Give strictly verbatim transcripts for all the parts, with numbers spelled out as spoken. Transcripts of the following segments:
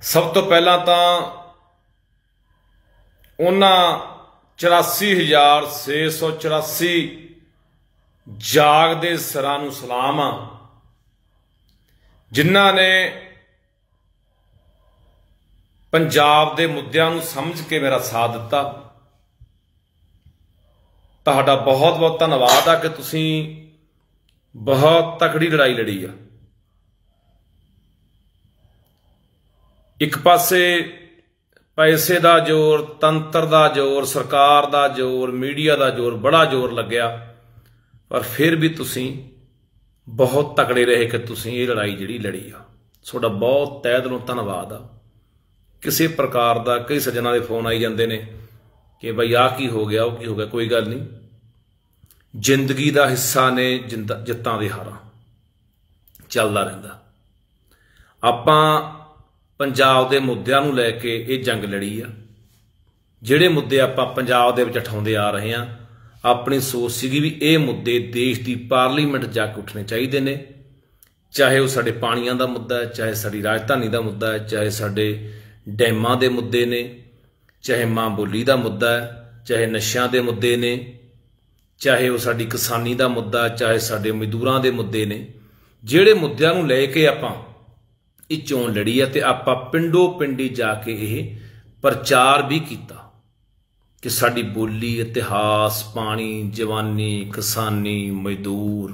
सब तो पहला तो उन्होंने चौरासी हजार छे सौ चौरासी जागदे सिरां नूं सलाम आ जिन्हां ने पंजाब दे मुद्दिआं नूं समझ के मेरा साथ दिता। तुहाडा बहुत बहुत धन्नवाद आ कि तुसीं बहुत तकड़ी लड़ाई लड़ी आ। एक पासे पैसे का जोर, तंत्र का जोर, सरकार का जोर, मीडिया का जोर, बड़ा जोर लग्या, पर फिर भी तुसीं बहुत तकड़े रहे कि तुसीं ये लड़ाई जिहड़ी लड़ी आ। तुहाडा बहुत तहे दिलों धन्नवाद आ। किसी प्रकार का कई सज्जनां दे फोन आई जांदे ने कि बई आ की हो गया, वो की हो गया। कोई गल नहीं, जिंदगी का हिस्सा ने जित्तां दे हारां, चलदा रहिंदा। आपां पंजाब दे मुद्दिआं नूं लैके ये जंग लड़ी आ। जिहड़े मुद्दे आपां पंजाब दे विच उठाउंदे आ रहे हां, अपनी सोच सीगी भी ये मुद्दे देश की पार्लीमेंट जाके उठने चाहिए ने। चाहे वो साडे पाणियां दा मुद्दा है, चाहे साडी राजधानी का मुद्दा है, चाहे साडे डैमां दे मुद्दे ने, चाहे मां बोली का मुद्दा है, चाहे नशियां दे मुद्दे ने, चाहे वो साडी किसानी का मुद्दा, चाहे साडे मजदूरां दे मुद्दे ने। जिहड़े मुद्दिआं नूं लैके आपां ये चोण लड़ी है, तो आपां पिंडों पिंडी जाके ये प्रचार भी किया कि साडी बोली, इतिहास, पानी, जवानी, किसानी, मजदूर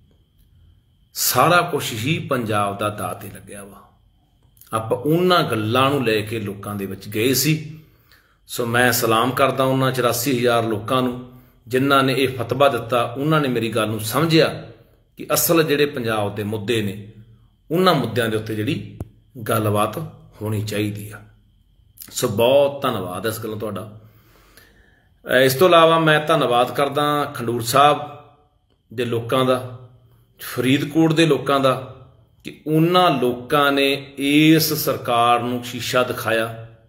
सारा कुछ ही पंजाब का दाऽ ते लग्या वा। आपां उन्हां गल्लां नूं लैके लोकां दे विच गए सी। सो मैं सलाम करदा उन्हां चौरासी हज़ार लोकां नूं जिन्हां ने यह फतवा दिता। उन्हां ने मेरी गल नूं समझिया कि असल जिहड़े पंजाब दे मुद्दे ने उन्हां मुद्दिआं दे उत्ते जिहड़ी गलबात होनी चाहिदी आ। सो बहुत धन्नवाद इस गल्लों तुहाडा। इस तो इलावा मैं धन्नवाद करदा खंडूर साहब दे लोकां दा, फरीदकोट दे लोकां दा, कि उन्हां लोकां ने इस सरकार नूं शीशा दिखाया।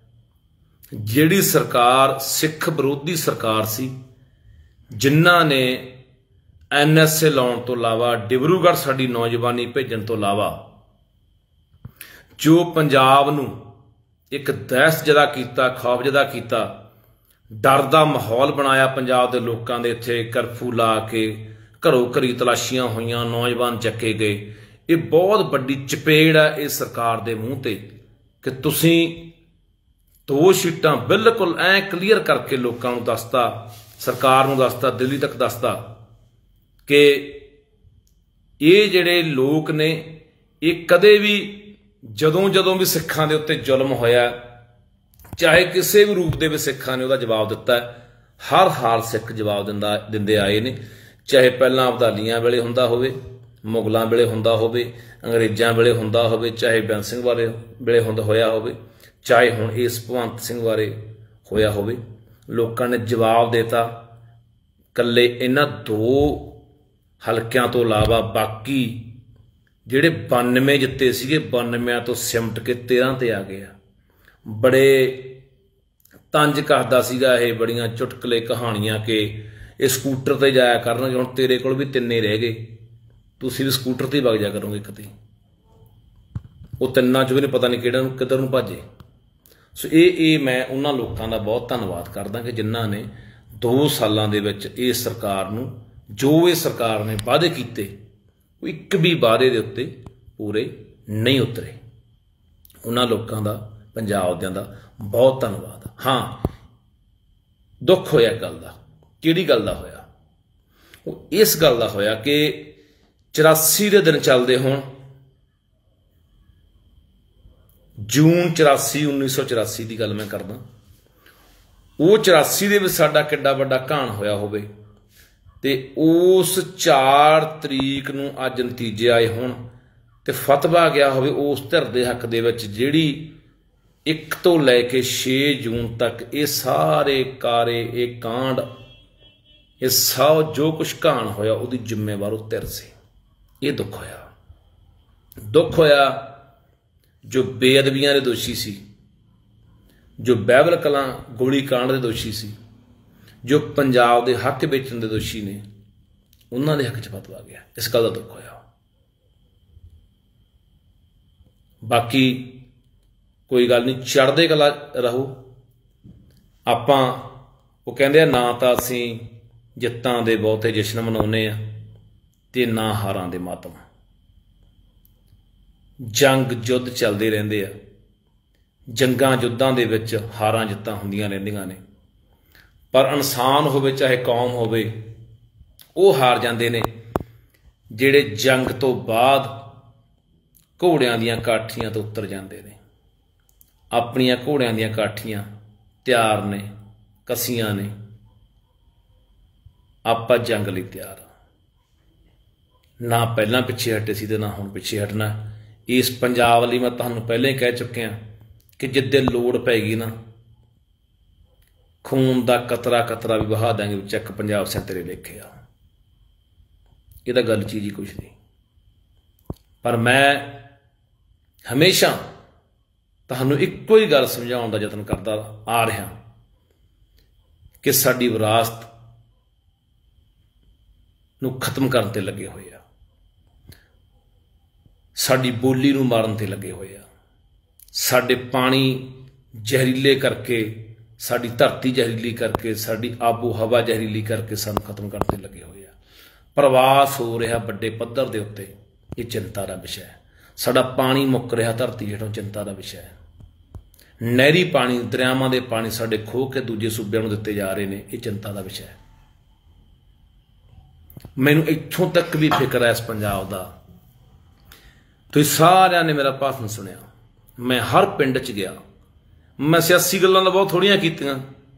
जिहड़ी सरकार सिख विरोधी सरकार सी, जिन्हां ने एन एस ए लाउण तो इलावा डिब्रूगढ़ साडी नौजवानी भेजण तो इलावा जो पंजाब नूं एक दहशतजदा कीता, खौफजदा कीता, डर दा माहौल बनाया पंजाब दे लोकां दे। इत्थे करफ्यू ला के घरों घरी तलाशियां होईयां, नौजवान चक्के गए। ये बहुत बड़ी चपेड़ है इस सरकार दे मूँह ते कि तुसीं दो सीटां बिल्कुल ऐ क्लीयर करके लोकां नूं दसता, सरकार नूं दसता, दिल्ली तक दसता कि ये जिहड़े लोक ने ये कदे भी जदों जदों भी सिखां दे उत्ते जुल्म होया, चाहे किसी भी रूप दे विच सिखां ने उहदा जवाब दिता है। हर हाल सिख जवाब दिंदा दिंदे आए ने, चाहे पहलां अबदालियां वेले हुंदा होवे, मुगलों वेले हुंदा होवे, अंग्रेज़ां वेले हुंदा होवे, चाहे बेअंत सिंह वाले वेले हुंदा होया होवे, चाहे हुण इस भगवंत सिंह बारे होया होवे। लोकां ने जवाब देता। कल्ले इन्हां दो हलकियां तो इलावा बाकी जिहड़े बानवे जित्ते सीगे, बानवे तो सिमट के तेरह ते आ गया। बड़े तंज करदा सीगा ये, बड़ियां चुटकले कहानियां कि ये स्कूटर ते जाया करनगे, हुण तेरे कोल भी तिन्ने रह गए, तुसीं भी स्कूटर ते वग जा करोगे कते। वो तिन्नां चों भी नहीं पता नहीं किहड़ा किधर नूं भजे। सो ये ये मैं उन्हां लोकां दा बहुत धन्नवाद करदा कि जिन्हां ने दो सालां दे विच इस सरकार नूं जो ये सरकार ने वादे कीते, एक भी वादे दे उत्ते पूरे नहीं उतरे। उन्हां लोकां दा, पंजाब दियां दा बहुत धन्नवाद। हाँ, दुख होया गल दा। किहड़ी गल दा होया? वो इस गल दा होया कि चौरासी दे दिन चलदे होण, जून चौरासी उन्नीस सौ चौरासी की गल मैं करदा, वो चौरासी दे विच साडा किड्डा वड्डा घाण होया होवे ते उस चार तरीक नूं अज नतीजे आए होण ते फतवा गया होवे उस धिर दे हक दे विच जिहड़ी एक तो लैके छे जून तक ये सारे कारे, ये कांड, ये सब जो कुछ घाण होया उहदी जिम्मेवार उह धिर सी। ये दुख होया। दुख होया जो बेअदबियां दे दोषी सी, जो बाइबल कलां गोली कांड दे दोषी सी, जो पंजाब दे हक बेचण दे दोषी ने, उन्हां दे हक च फतवा गया। इस गल दा दुख होया। बाकी कोई गल नहीं, चढ़दे कला रहो। आपां वो कहंदे आ ना तां असीं जित्तां दे बहुते जश्न मनाउने आ ते ना हारां दे मातम। जंग युद्ध चलदे रहिंदे आ, जंगां युद्धां दे विच हारां जित्तां हुंदियां रहिंदियां ने, पर इंसान होवे चाहे कौम होवे वो हार जांदे ने जिहड़े जंग तो बाद घोड़ियां दीयां काठियां तो उतर जांदे ने। अपनियां घोड़ियां दीयां काठियां तैयार ने, कसियां ने, आपां जंग लई तैयार आ। ना पहलां पिछे हटे सी ते ना हुण पिछे हटना। इस पंजाब लई मैं तुहानूं पहले ही कह चुकिया कि जिद्दे लोड़ पैगी ना, खून दा कतरा कतरा भी बहा देंगे, चैक पंजाब सिर तेरे लेखे आ। ये तां गल चीज ही कुछ नहीं। पर मैं हमेशा तुहानूं इक्को ही गल समझाउण दा यतन करदा आ रहा कि साडी विरासत नूं खत्म करन ते लगे होए आ, साडी बोली नूं मारन ते लगे होए आ, साडे पानी जहरीले करके, साडी धरती जहरीली करके, साडी आबो हवा जहरीली करके सानूं खत्म करन ते लगे होए आ। प्रवास हो रहा बड़े पद्धर दे उत्ते, ये चिंता का विषय है। साडा पानी मुक रहा धरती हेठों, चिंता का विषय है। नहरी पानी, दरियावां दे पानी साडे खो के दूजे सूबे नूं दित्ते जा रहे हैं, ये चिंता का विषय है। मैनूं इत्थों तक भी फिक्र है इस पंजाब दा। तुसीं सारिआं ने मेरा भाषण सुनिया, मैं हर पिंड च गया, मैं सियासी गल्लां तां बहुत थोड़ियां कीतियां।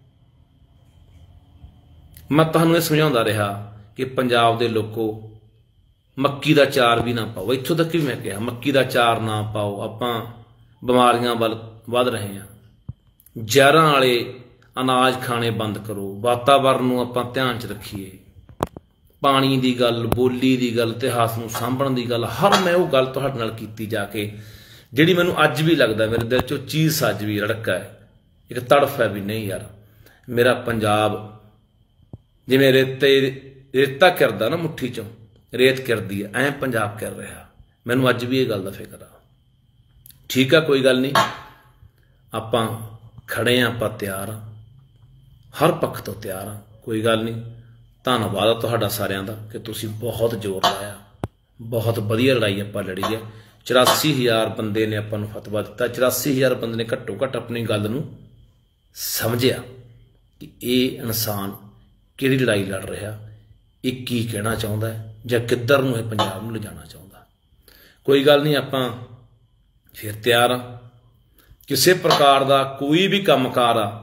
मैं तुहानूं ये समझाउंदा रहा कि पंजाब दे लोगों मक्की दा चार भी ना पाओ। इत्थों तक भी मैं कहा मक्की दा चार ना पाओ, आपां बीमारियां वल वध रहे हैं। जहरां वाले अनाज खाने बंद करो, वातावरण नूं आपां ध्यान च रखीए। पानी दी गल, बोली दी गल, इतिहास नूं सांभण दी गल, हर मैं वो गल तुहाडे नाल कीती जाके जिहड़ी मैनूं अज भी लगदा मेरे दिल चों चीज़ अज भी रड़का है, एक तड़फ है भी नहीं यार मेरा पंजाब जिवें रेते रेता किरदा ना मुट्ठी चों रेत किरदी है, ऐ पंजाब किर रहा। मैनूं अज भी ये गल दा फिक्र आ। ठीक है, कोई गल नहीं, आपां खड़े हाँ, आपां तैयार हाँ, हर पक्ष तो तैयार हाँ, कोई गल नहीं। धन्नवाद आ तुहाडा सारिआं दा कि तुसीं बहुत जोर लाया, बहुत वधिया लड़ाई आपां लड़ी है। चौरासी हज़ार बंदे ने आपां नूं फतवा दिता, चौरासी हज़ार बंदे ने घट्टो घट्ट अपनी गल नूं समझिया कि ये इंसान किहड़ी लड़ाई लड़ रहा, ये की कहना चाहुंदा है जां किधर नूं इह पंजाब नूं लिजाना चाहुंदा। कोई गल नहीं, आपां फिर तैयार हाँ। किसी प्रकार का कोई भी कामकार आ,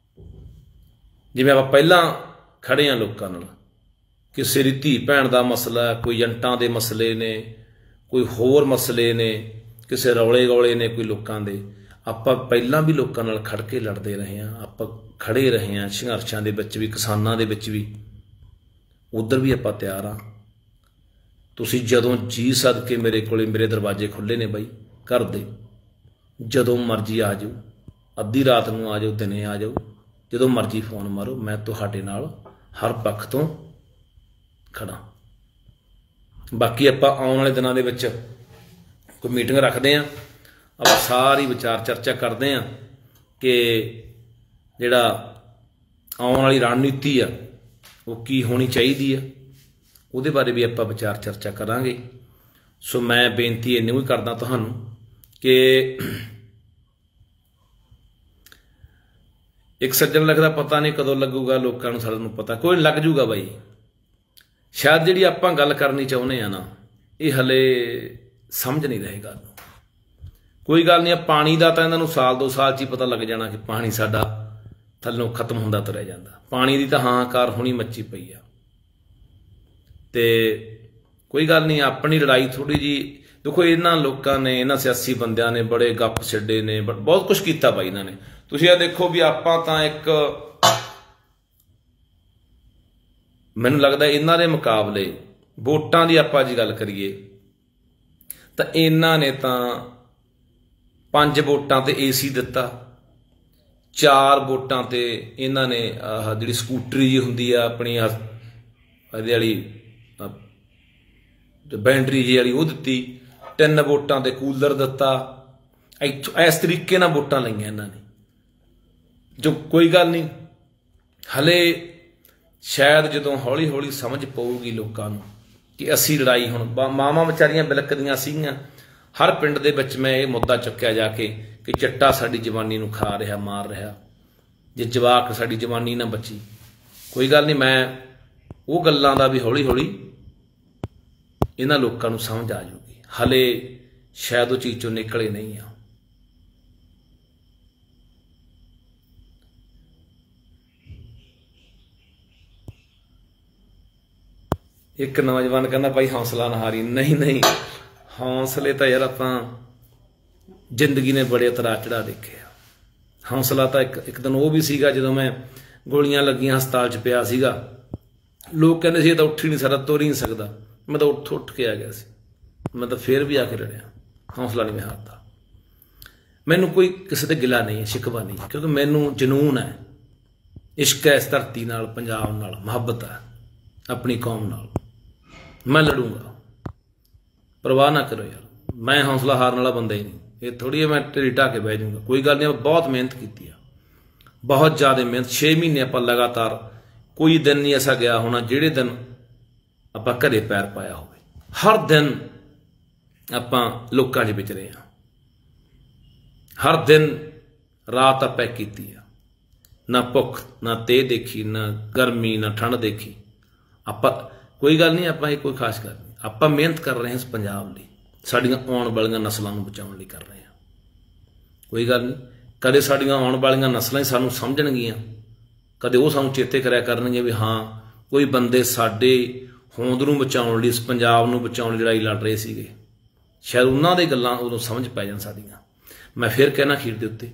जिवें आपां पहलां खड़े हाँ लोकां नाल, किसी दी धी भैण दा मसला, कोई एजेंटां दे मसले ने, कोई होर मसले ने, किसी रौले गौले ने कोई लोकां दे, आपां पहलां भी लोकां नाल खड़ के लड़दे रहे हैं, आपां खड़े रहे हैं संघर्षां दे विच भी, किसानां दे विच भी, उधर भी आपां तैयार हाँ। तुसीं जदों जी सदके मेरे कोले मेरे दरवाजे खुले ने बई घर दे, जदों मर्जी आ जाओ, अद्धी रात नूं आ जाओ, दिने आ जाओ, जदों मर्जी फोन मारो, मैं तुहाडे नाल हर पक्ष तो खड़ा। बाकी आपां आउण वाले दिनां दे विच कोई मीटिंग रखते हैं, आपां सारी विचार चर्चा करते हैं कि जिहड़ा आउण वाली रणनीति आ वो की होनी चाहिए है, उहदे बारे भी आपां विचार चर्चा करांगे। सो मैं बेनती इन्नी भी करदा तुहानूं कि एक सज्जन लिखदा पता नहीं कदों लगूगा, लोकां नूं सारिआं नूं पता कोई लग जूगा बई। शायद जिहड़ी आपां गल करनी चाहुंदे आ ना, ये हले समझ नहीं रहे गल। कोई गल नहीं, पानी का तो इन्हां नूं साल दो साल च ही पता लग जाना कि पानी साडा थल्लों खत्म हुंदा तुरिया जांदा। पानी की तो हाहाकार हुणी मची पई आ, ते कोई गल नहीं, अपनी लड़ाई थोड़ी जी देखो, इन्हां लोकां ने, इन्हां सियासी बंदियां ने बड़े गप छड्डे ने, बहुत कुछ कीता भाई इन्हां ने। तुसीं आ देखो भी आपां तां एक मैनूं लगदा इन्हां दे मुकाबले वोटां दी आपां जी गल करिए तां इन्हां ने तां पंज वोटां ते ए सी दिता, चार वोटां ते इन्हां ने आह जिहड़ी स्कूटरी जी हुंदी आ अपनी इहदे वाली बैटरी जी वाली वो दित्ती, तीन वोटां ते कूलर दिता, इस तरीके नाल वोटां लईआं इन्हां ने। जो कोई गल नहीं, हले शायद जदों हौली हौली समझ पऊगी लोकां नूं कि असीं लड़ाई हुण मावां विचारियां बिलकदियां सीगीआं। हर पिंड दे विच मैं ये मुद्दा चुक्या जाके कि चिट्टा साडी जवानी नूं खा रहा, मार रहा, जे जवाक साडी जवानी ना बची। कोई गल नहीं, मैं वो गल्लां दा भी हौली हौली इन्हां लोकां नूं समझ आ जाऊगी। हले शायद वो चीज़ चों निकले नहीं आ। एक नौजवान कहना भाई हौसला ना हारी। नहीं नहीं, हौसले तो यार आपां जिंदगी ने बड़े उतरा चढ़ा देखे। हौसला तो एक एक दिन वो भी सीगा जदों मैं गोलियां लगियां हस्पताल च पिया सीगा। लोग कहते सी तो उठ ही नहीं सकदा, तुर ही नहीं सकदा। मैं तो उठ उठ के आ गया सी। मैं तो फिर भी आके लड़िया, हौसला नहीं मैं हारता। मैनू कोई किसी ते गिला नहीं है, शिकवा नहीं, क्योंकि मैनू जनून है, इश्क है इस धरती नाल, पंजाब नाल, मुहब्बत है अपनी कौम नाल। मैं लड़ूंगा, परवाह ना करो यार। मैं हौसला हारन वाला बंदा ही नहीं। ये थोड़ी है मैं ढेरी ढा के बह जाऊंगा। कोई गल नहीं, बहुत मेहनत की है, बहुत ज़्यादा मेहनत। छे महीने आप लगातार, कोई दिन नहीं ऐसा गया होना जिहड़े दिन आप घरे पैर पाया हो। हर दिन आप लोकां दे विच रहे हैं, हर दिन रात आप की है। ना भुख ना ते देखी, ना गर्मी ना ठंड देखी। आप कोई गल नहीं, आप कोई खास गल नहीं। आप मेहनत कर रहे हैं इस पंजाब लई, साडियां आउण वालियां नस्लों को बचाउण लई कर रहे हैं। कोई गल नहीं, कदे साडियां आउण वालियां नस्लां ही सानूं समझणगीਆਂ, कदे वो सानूं चेते करिया करनगे भी हाँ कोई बंदे साडे होंद नूं बचाउण लई, इस पंजाब नूं बचाउण लई लड़ाई लड़ रहे सीगे। शायद उन्हां दे गल्लां उदों समझ पै जाण साडियां। मैं फिर कहना अखीर दे उत्ते,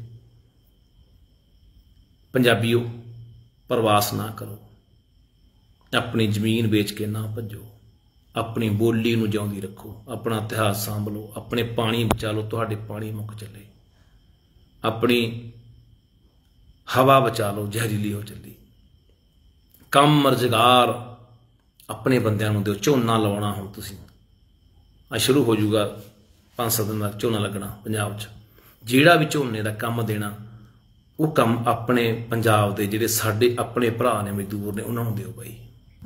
पंजाबीओ प्रवास ना करो, अपनी जमीन बेच के ना भजो, अपनी बोली नूं जिउंदी रखो, अपना इतिहास सांभ लो, अपने पानी बचा लो, तुहाडे पानी मुक चले, अपनी हवा बचा लो, जहरीली हो चली। कम रोजगार अपने बंदियां नूं दिओ। झोना लाउणा हुण तुसीं आ शुरू हो जाऊगा, पांच सत्त दिन तक झोना लगना पंजाब च। जिहड़ा भी झोने दा काम देना, वो काम अपने पंजाब दे जिहड़े साडे अपने भरा ने, मजदूर ने, उन्हां नूं दिओ बई।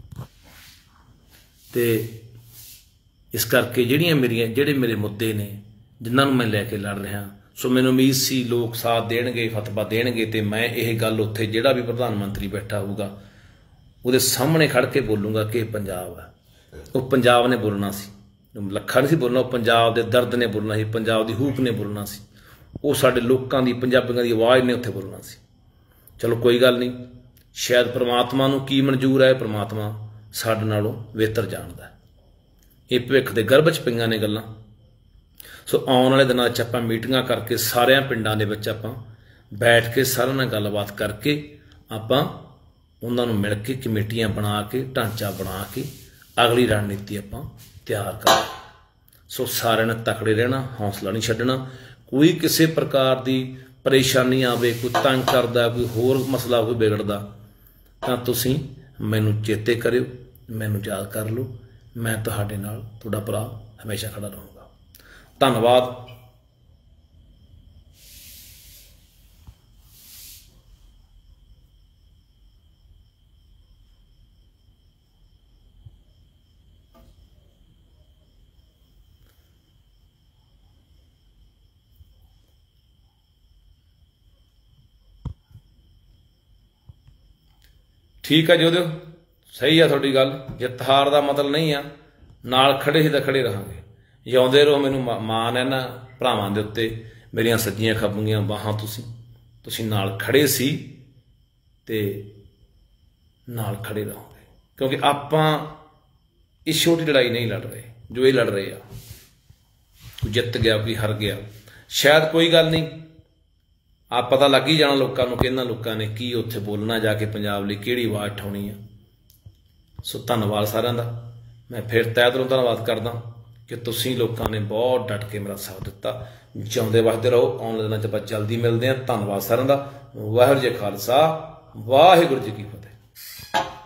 ते इस करके जिहड़ियां मेरियां जिहड़े मेरे मुद्दे ने जिन्हां नूं मैं लैके लड़ रहा, सो मैनूं उम्मीद सी लोग साथ देणगे, फतवा देणगे, ते मैं ये गल उत्थे जिहड़ा भी प्रधानमंत्री बैठा होऊगा ਉਹਦੇ सामने खड़ के बोलूँगा कि पंजाब है। वो पंजाब ने बोलना सी, ਲੱਖਾਂ नहीं सी बोलना, पंजाब के दर्द ने बोलना सी, पंजाब की हूक ने बोलना सी, वो साडे लोकां दी पंजाबियां दी आवाज़ ने उत्थे बोलना सी। चलो कोई गल नहीं, शायद परमात्मा नूं की मंजूर है, परमात्मा साडे नालों बेहतर जानदा है। ये भविख दे गर्भ च पईआं ने गल्लां। सो आउण वाले दिनां च आपां मीटिंगां करके सारियां पिंडां दे विच आपां बैठ के सारिआं नाल गलबात करके आपां उन्हां नूं मिल के कमेटियां बना के ढांचा बना के अगली रणनीति आपां तैयार कर। सो सारे ने तकड़े रहना, हौसला नहीं छड्डना। कोई किसी प्रकार की परेशानी आवे, कोई तंग करदा, कोई होर मसला कोई बिगड़दा, तां तुसीं मैनूं चेते करियो, मैनूं याद कर लो। मैं तुहाडे नाल तुहाडा भरा हमेशा खड़ा रहूँगा। धन्नवाद। ठीक है जोधिओ, सही है थोड़ी गल। जित हार का मतलब नहीं आ, नाल खड़े ही तो खड़े रहांगे। जिउंदे रहो। मैनूं माण है ना भरावां दे उत्ते, मेरियां सज्जियां खब्बियां बाहां तुसीं तुसीं नाल खड़े सी ते नाल खड़े रहोगे, क्योंकि आपां इस छोटी लड़ाई नहीं लड़ रहे जो ये लड़ रहे आ। कोई जित गया, कोई हार गया, शायद कोई गल नहीं, आप पता लग ही जाना लोगों को कि इन्हां लोगों ने की उत्थे बोलना, जाके पंजाब लई किहड़ी आवाज़ उठाउणी है। सो धन्नवाद सारिआं दा। मैं फिर तहे दिलों धन्नवाद करदा कि तुसीं लोगों ने बहुत डट के मेरा साथ दिता। जिउंदे वसदे रहो। आउण वाले दिनां च आपां जल्दी मिलदे हां। धन्नवाद सारिआं दा। वाहिगुरू जी खालसा, वाहिगुरू जी की फतेह।